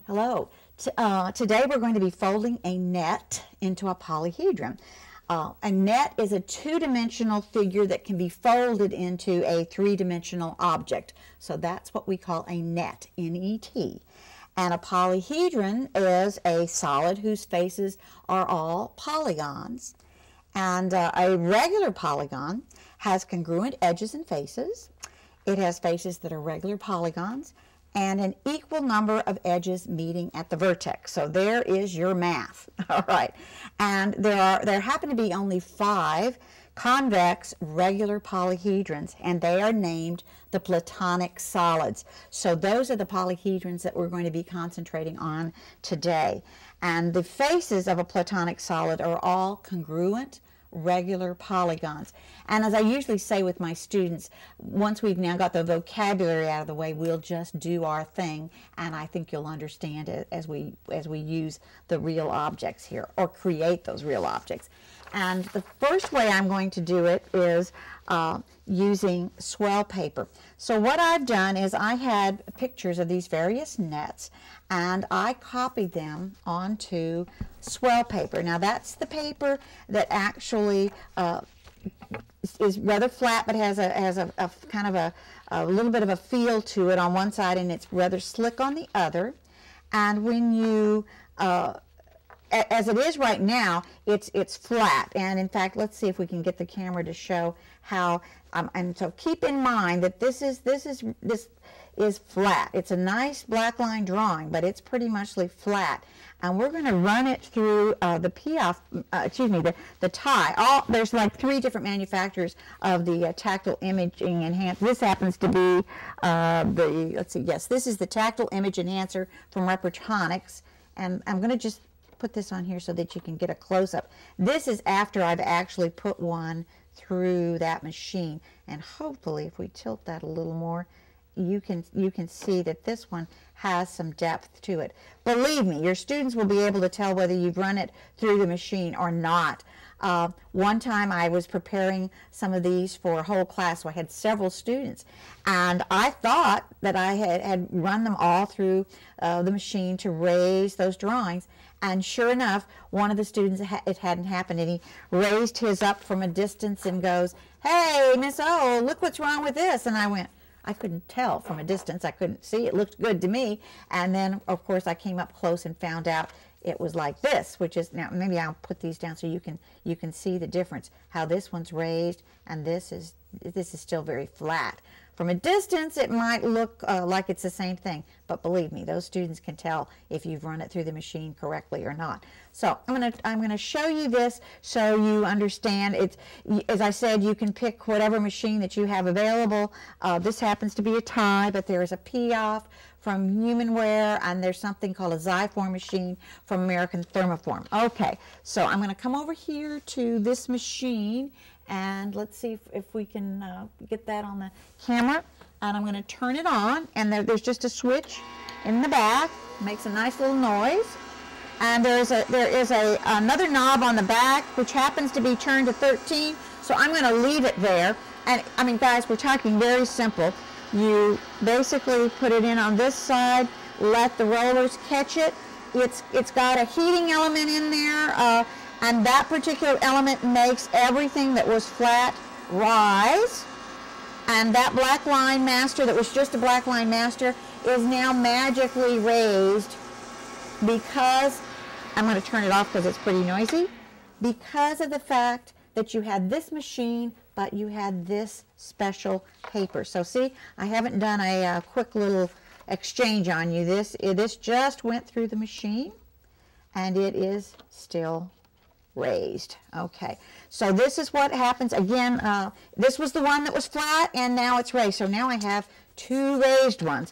Hello. Today we're going to be folding a net into a polyhedron. A net is a two-dimensional figure that can be folded into a three-dimensional object. So that's what we call a net, N-E-T. And a polyhedron is a solid whose faces are all polygons. And a regular polygon has congruent edges and faces. It has faces that are regular polygons and an equal number of edges meeting at the vertex. So there is your math. All right. And there happen to be only 5 convex regular polyhedrons, and they are named the Platonic solids. So those are the polyhedrons that we're going to be concentrating on today. And the faces of a Platonic solid are all congruent regular polygons. And as I usually say with my students, once we've now got the vocabulary out of the way, we'll just do our thing, and I think you'll understand it as we use the real objects here, or create those real objects. And the first way I'm going to do it is using swell paper. So what I've done is I had pictures of these various nets, and I copied them onto swell paper. Now that's the paper that actually is rather flat, but has a kind of a little bit of a feel to it on one side, and it's rather slick on the other. And when you as it is right now, it's flat. And in fact, let's see if we can get the camera to show how. And so keep in mind that this is flat. It's a nice black line drawing, but it's pretty much flat. And we're going to run it through the tie. There's like 3 different manufacturers of the tactile imaging enhancer. This happens to be this is the tactile image enhancer from Repertronics. And I'm going to just put this on here so that you can get a close-up. This is after I've actually put one through that machine, and hopefully if we tilt that a little more, you can see that this one has some depth to it. Believe me, your students will be able to tell whether you've run it through the machine or not. One time I was preparing some of these for a whole class, so I had several students, and I thought that I had run them all through the machine to raise those drawings. And sure enough, one of the students, it hadn't happened, and he raised his up from a distance and goes, "Hey, Miss O, look what's wrong with this." And I went, I couldn't tell from a distance. I couldn't see. It looked good to me. And then, of course, I came up close and found out it was like this, which is, now maybe I'll put these down so you can see the difference, how this one's raised and this is still very flat. From a distance, it might look like it's the same thing, but believe me, those students can tell if you've run it through the machine correctly or not. So I'm gonna show you this so you understand. It's, as I said, you can pick whatever machine that you have available. This happens to be a tie, but there is a P-off from Humanware, and there's something called a Zyform machine from American Thermoform. Okay, so I'm gonna come over here to this machine, and let's see if we can get that on the camera. And I'm going to turn it on, and there's just a switch in the back. Makes a nice little noise. And there is another knob on the back, which happens to be turned to 13. So I'm going to leave it there. And I mean, guys, we're talking very simple. You basically put it in on this side, let the rollers catch it. It's got a heating element in there. And that particular element makes everything that was flat rise. And that black line master that was just a black line master is now magically raised because, I'm going to turn it off because it's pretty noisy, because of the fact that you had this machine, but you had this special paper. So see, I haven't done a quick little exchange on you. This just went through the machine, and it is still raised. Okay, so this is what happens. Again, this was the one that was flat, and now it's raised. So now I have 2 raised ones.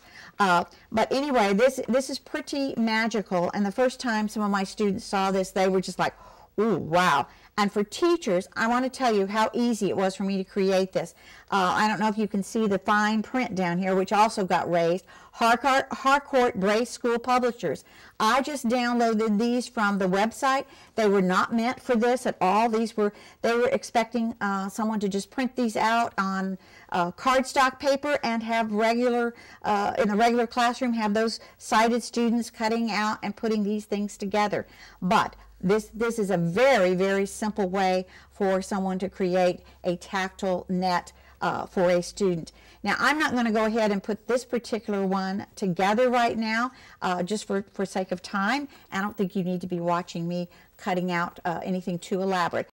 But anyway, this is pretty magical. And the first time some of my students saw this, they were just like, "Ooh, wow!" And for teachers, I want to tell you how easy it was for me to create this. I don't know if you can see the fine print down here, which also got raised. Harcourt Brace School Publishers. I just downloaded these from the website. They were not meant for this at all. They were expecting someone to just print these out on cardstock paper and have regular, in a regular classroom, have those sighted students cutting out and putting these things together. But this is a very, very simple way for someone to create a tactile net for a student. Now, I'm not going to go ahead and put this particular one together right now, just for sake of time. I don't think you need to be watching me cutting out anything too elaborate.